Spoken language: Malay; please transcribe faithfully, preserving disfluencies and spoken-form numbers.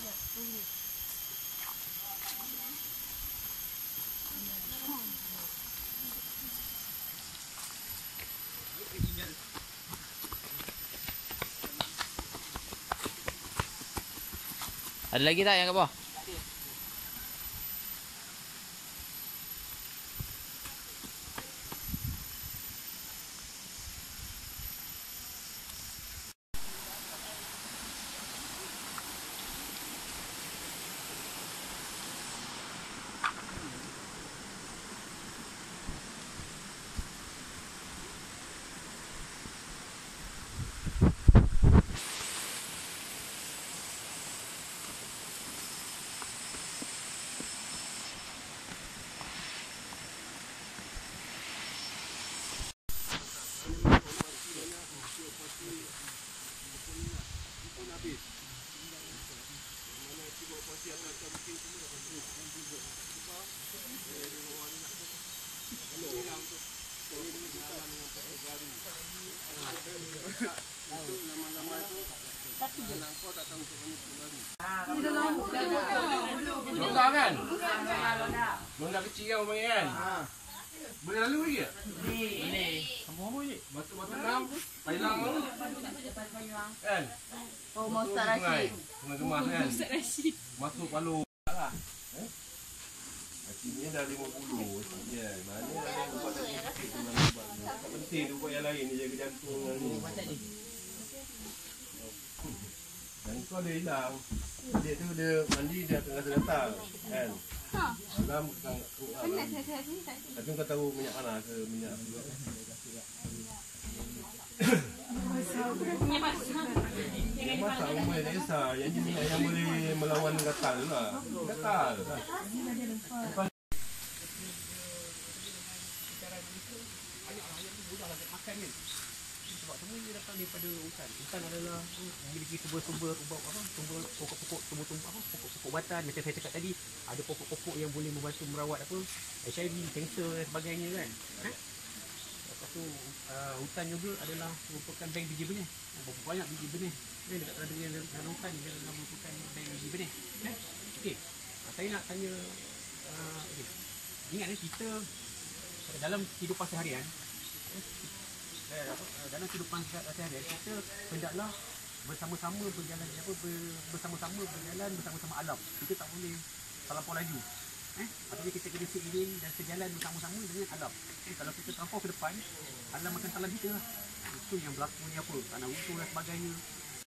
Ada lagi tak yang kat bawah? Longgar kan? Longgar kecil kan rumah kan? Boleh lalu lagi tak? Boleh. Apa-apa je? Batu-batu enam, pailang tu. Kan? Oh, Ustaz Rashid. Sungai Gemas kan? Ustaz Rashid. Masuk Palu. Eh? Hasilnya dah lima puluh. Ya, mana ada yang buat lagi sikit tu nak buat. Tak penting tu buat yang lain, dia jaga jantung dan ni. Dan kau ada hilang. Dia tu dia mandi dia akan rasa gatal. Kan? Ha. Dalam kan. Tapi kau tahu minyak panas ke minyak apa? Minyak masak rumah tak kisah. Yang ni minyak yang boleh melawan gatal tu lah. Gatal. Sebab semua dia datang daripada hutan. Hutan adalah memiliki sumber-sumber ubat apa? Sumber pokok-pokok, tumbuh-tumbuh apa? Pokok-pokok ubatan. Macam saya cakap tadi, ada pokok-pokok yang boleh membantu merawat apa? H I V, kanser dan sebagainya kan. Ha? Lepas tu uh, hutan juga adalah merupakan bank biji benih. Berapa banyak biji benih. Dia dekat dengan dalam hutan dia adalah merupakan bank biji benih. Ha? Okey. Uh, saya nak tanya uh, okay. Ingat ni kita dalam kehidupan seharian dalam kehidupan seharian kita hendaklah bersama-sama berjalan apa bersama-sama berjalan bersama-sama alam. Kita tak boleh terlampau laju. Eh, maksudnya kita kena seiring dan sejalan bersama-sama dengan alam. Eh, kalau kita terlampau ke depan, alam akan telan kita lah. Itu yang berlaku ni apa? Tanah runtuh dan sebagainya.